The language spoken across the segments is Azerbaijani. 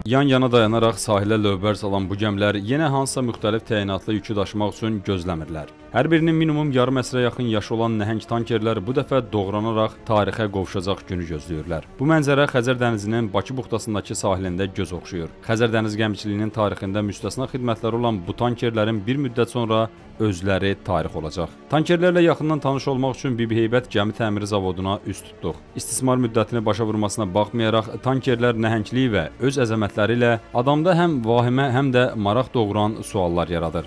Yan-yana dayanaraq sahilə lövbər salan bu gəmilər yenə hansısa müxtəlif təyinatlı yükü daşımaq üçün gözləmirlər. Hər birinin minimum yarım əsrə yaxın yaşı olan nəhəng tankerlər bu dəfə doğranaraq tarixə qovuşacaq günü gözləyirlər. Bu mənzərə Xəzər dənizinin Bakı buxtasındakı sahilində göz oxşuyur. Xəzər dəniz gəmiçiliyinin tarixində müstəsna xidmətləri olan bu tankerlərin bir müddət sonra özləri tarix olacaq. Tankerlərlə yaxından tanış olmaq üçün Bibi Heybət gəmi təmiri zavoduna üz tutduq. İstismar müddətini başa vurmasına baxmayaraq, tankerlər nəhənglik və öz əzəmətləri ilə adamda həm vahimə, həm də maraq doğuran suallar yaradır.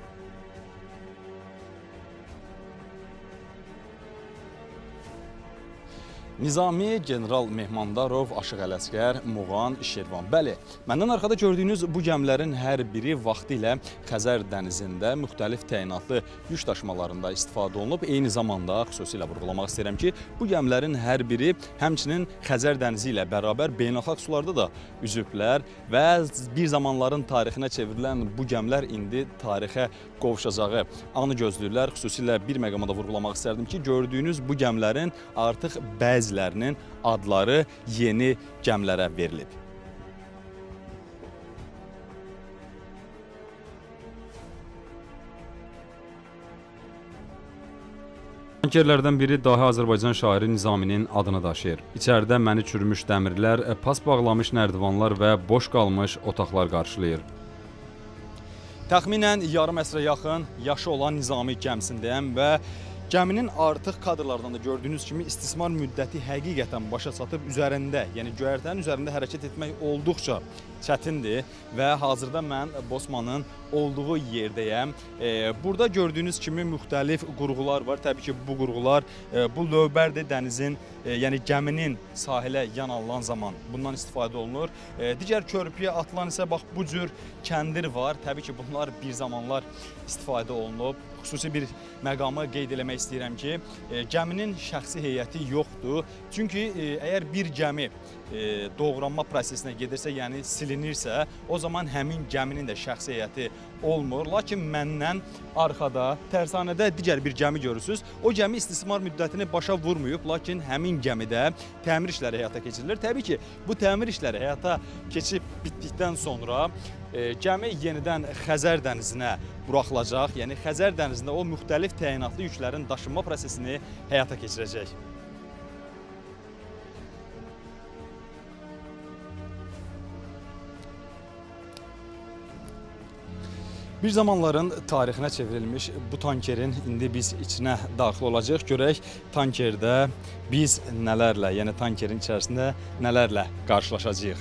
Nizami, General Mehmandarov, Aşıq Ələsgər, Muğan, Şirvan. Bəli, məndən arxada gördüyünüz bu gəmilərin hər biri vaxtilə Xəzər dənizində müxtəlif təyinatlı yük daşımalarında istifadə olunub. Eyni zamanda xüsusilə vurğulamaq istəyirəm ki, bu gəmilərin hər biri həmçinin Xəzər dənizi ilə bərabər beynəlxalq sularda da üzüblər və bir zamanların tarixinə çevrilən bu gəmilər indi tarixə qovuşacağı anı gözləyirlər. Xüsusilə bir məqamda vurğulamaq istərdim ki, gördüyünüz bu gəmilərin artıq bəzilərinin adları yeni gəmilərə verilib. Tankerlərdən biri dahi Azərbaycan şairi Nizaminin adını daşıyır. İçəridə məni çürümüş dəmirlər, pas bağlamış nərdivanlar və boş qalmış otaqlar qarşılayır. Təxminən yarım əsrə yaxın yaşı olan Nizami gəmisindəyəm və gəminin artıq kadrlardan da gördüyünüz kimi istismar müddəti həqiqətən başa çatıb üzərində, yəni göyərtənin üzərində hərəkət etmək olduqca çətindir və hazırda mən Bosmanın olduğu yerdəyəm. Burada gördüyünüz kimi müxtəlif qurğular var. Təbii ki, bu qurğular bu lövbərdir, dənizin, yəni gəminin sahilə yan alınan zaman bundan istifadə olunur. Digər körpüyə atılan isə bax bu cür kəndir var. Təbii ki, bunlar bir zamanlar istifadə olunub. Xüsusi bir məqamı qeyd eləmək istəyirəm ki, gəminin şəxsi heyəti yoxdur. Çünki əgər bir gəmi doğranma prosesinə gedirsə, yəni silinirsə, o zaman həmin gəminin də şəxsi heyəti olmur. Lakin məndən arxada, tərsanədə digər bir gəmi görürsünüz. O gəmi istismar müddətini başa vurmayıb, lakin həmin gəmidə təmir işləri həyata keçirilir. Təbii ki, bu təmir işləri həyata keçib bitdikdən sonra gəmi yenidən Xəzər dənizinə buraxılacaq. Yəni Xəzər dənizində o müxtəlif təyinatlı yüklərin daşınma prosesini həyata keçirəcək. Bir zamanların tarixinə çevrilmiş bu tankerin indi biz içinə daxil olacaq. Görək tankerdə biz nələrlə, yəni tankerin içərisində nələrlə qarşılaşacağıq.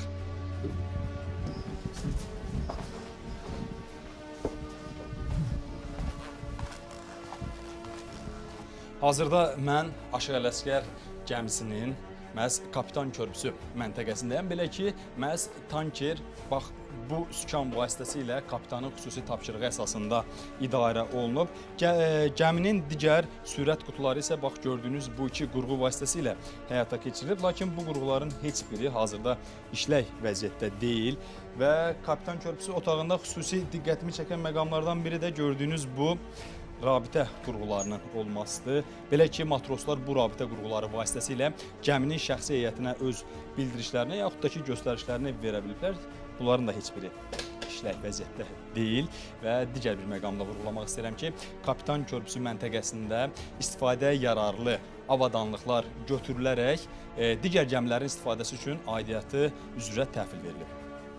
Hazırda mən Aşıq Ələsgər gəmisinin məhz Kapitan Körpüsü məntəqəsindəyəm. Belə ki, məhz tanker bax bu sükan vasitəsilə kapitanın xüsusi tapşırığı əsasında idarə olunub. Gəminin digər sürət qutuları isə bax gördüyünüz bu iki qurğu vasitəsilə həyata keçirilib. Lakin bu qurğuların heç biri hazırda işlək vəziyyətdə deyil və Kapitan Körpüsü otağında xüsusi diqqətimi çəkən məqamlardan biri də gördüyünüz bu rabitə qurğularının olmasıdır. Belə ki, matroslar bu rabitə qurğuları vasitəsilə gəminin şəxsi heyətinə öz bildirişlərini yaxud da ki, göstərişlərini verə biliblər. Bunların da heç biri işlək vəziyyətdə deyil və digər bir məqamda vurğulamaq istəyirəm ki, Kapitan Körpüsü məntəqəsində istifadəyə yararlı avadanlıqlar götürülərək digər gəmilərin istifadəsi üçün aidiyyatı üzrə təhvil verilib.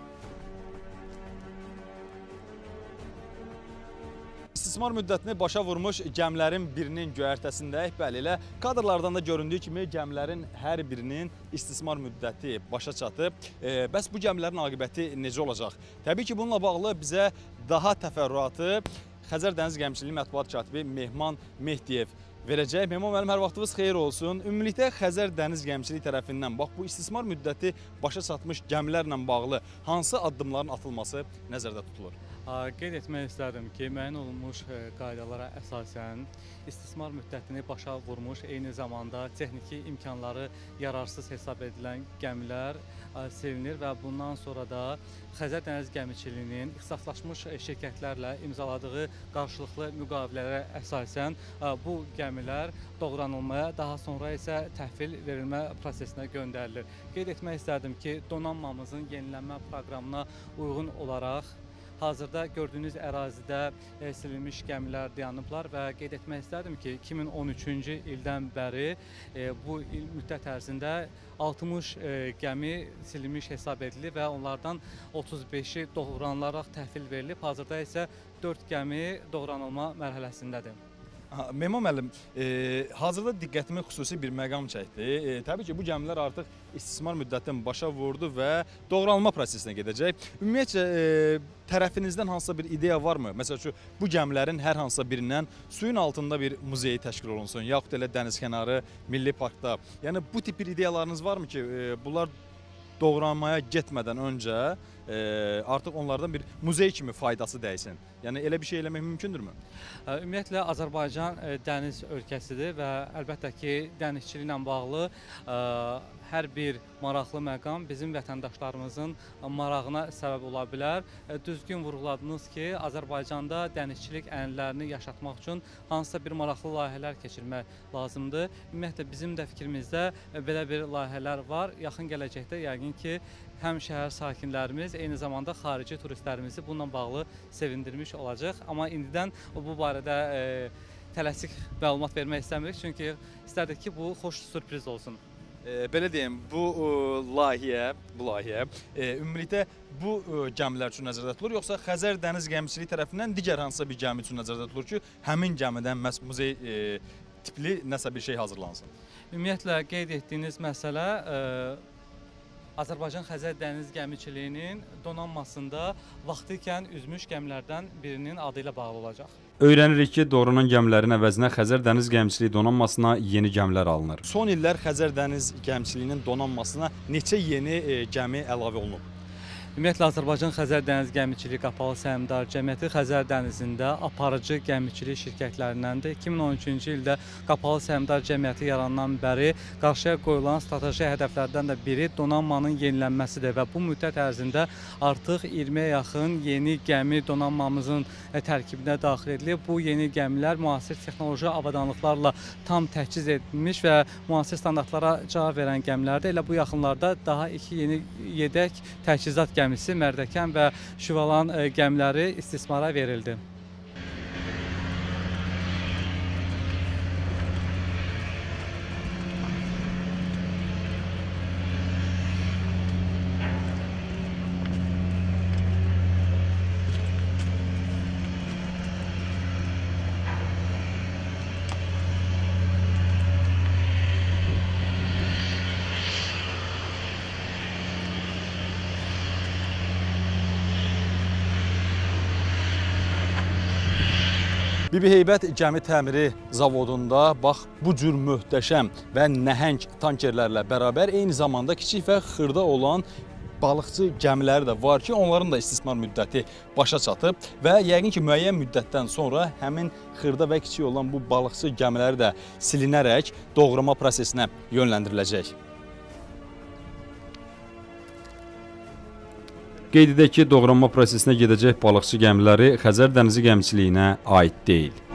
İstismar müddətini başa vurmuş gəmilərin birinin göyərtəsindəyik. Bəli, elə kadrlardan da göründüyü kimi gəmilərin hər birinin istismar müddəti başa çatıb. Bəs bu gəmilərin aqibəti necə olacaq? Təbii ki, bununla bağlı bizə daha təfərrüatı Xəzər Dəniz Gəmiçiliyi mətbuat katibi Mehman Mehdiyev verəcək. Mehman müəllim, hər vaxtınız xeyir olsun. Ümumilikdə Xəzər Dəniz Gəmiçiliyi tərəfindən bax bu istismar müddəti başa çatmış gəmilərlə bağlı hansı addımların atılması nəzərdə tutulur? Qeyd etmək istərdim ki, müəyyən olunmuş qaydalara əsasən istismar müddətini başa vurmuş, eyni zamanda texniki imkanları yararsız hesab edilən gəmilər silinir və bundan sonra da Xəzər Dəniz Gəmiçiliyinin ixtisaslaşmış şirkətlərlə imzaladığı qarşılıqlı müqavilələrə əsasən bu gəmilər doğranılmaya, daha sonra isə təhvil verilmə prosesinə göndərilir. Qeyd etmək istərdim ki, donanmamızın yenilənmə proqramına uyğun olaraq hazırda gördüyünüz ərazidə silinmiş gəmilər dayanıblar və qeyd etmək istərdim ki, 2013-cü ildən bəri bu il müddət ərzində 60 gəmi silinmiş hesab edilir və onlardan 35-i doğranılaraq təhvil verilib. Hazırda isə 4 gəmi doğranılma mərhələsindədir. Mehman müəllim, hazırda diqqətimi xüsusi bir məqam çəkdi. Təbii ki, bu gəmilər artıq istismar müddətini başa vurdu və doğranılma prosesinə gedəcək. Ümumiyyətcə, tərəfinizdən hansısa bir ideya varmı? Məsəl üçün, bu gəmilərin hər hansısa birindən suyun altında bir muzey təşkil olunsun, yaxud elə dənizkənarı milli parkda. Yəni, bu tip bir ideyalarınız varmı ki, bunlar doğranmaya getmədən öncə artıq onlardan bir muzey kimi faydası dəysin? Yəni, elə bir şey eləmək mümkündürmü? Ümumiyyətlə, Azərbaycan dəniz ölkəsidir və əlbəttə ki, dənizçiliklə bağlı hər bir maraqlı məqam bizim vətəndaşlarımızın marağına səbəb ola bilər. Düzgün vurğuladınız ki, Azərbaycanda dənizçilik ənənələrini yaşatmaq üçün hansısa bir maraqlı layihələr keçirmək lazımdır. Ümumiyyətlə, bizim də fikrimizdə belə bir layihələr var. Yaxın gələcəkdə yəqin ki, həm şəhər sakinlərimiz, eyni zamanda xarici turistlərimizi bununla bağlı sevindirmiş olacaq. Amma indidən bu barədə tələsik məlumat vermək istəmirik, çünki istərdik ki, bu xoş sürpriz olsun. Belə deyim, bu layihə ümumilikdə bu gəmilər üçün nəzərdə tutulur, yoxsa Xəzər Dəniz Gəmiçiliyi tərəfindən digər hansısa bir gəmi üçün nəzərdə tutulur ki, həmin gəmidən məhz muzey tipli nəsə bir şey hazırlansın? Ümumiyyətlə, qeyd etdiyiniz məsələ Azərbaycan Xəzər Dəniz Gəmiçiliyinin donanmasında vaxtikən üzmüş gəmilərdən birinin adı ilə bağlı olacaq. Öyrənirik ki, doğranan gəmilərin əvəzinə Xəzər Dəniz Gəmiçiliyi donanmasına yeni gəmilər alınır. Son illər Xəzər Dəniz Gəmiçiliyinin donanmasına neçə yeni gəmi əlavə olunub? Ümumiyyətlə, Azərbaycan Xəzər Dəniz Gəmiçiliyi Qapalı Səhmdar Cəmiyyəti Xəzər dənizində aparıcı gəmiçilik şirkətlərindəndir. 2013-cü ildə Qapalı Səhmdar Cəmiyyəti yarandan bəri qarşıya qoyulan strateji hədəflərdən də biri donanmanın yenilənməsidir və bu müddət ərzində artıq 20-yə yaxın yeni gəmi donanmamızın tərkibinə daxil edilib. Bu yeni gəmilər müasir texnoloji avadanlıqlarla tam təchiz edilmiş və müasir standartlara cavab verən gəmilərdir. Elə bu yaxınlarda daha 2 yeni yedək təchizat gəmisi Mərdəkan və Şüvalan gəmiləri istismara verildi. Bibi Heybət Gəmi Təmiri Zavodunda bax bu cür möhtəşəm və nəhəng tankerlərlə bərabər eyni zamanda kiçik və xırda olan balıqçı gəmiləri də var ki, onların da istismar müddəti başa çatıb və yəqin ki, müəyyən müddətdən sonra həmin xırda və kiçik olan bu balıqçı gəmiləri də silinərək doğrama prosesinə yönləndiriləcək. Qeyd edək ki, doğranma prosesinə gedəcək balıqçı gəmiləri Xəzər Dənizi Gəmiçiliyinə aid deyil.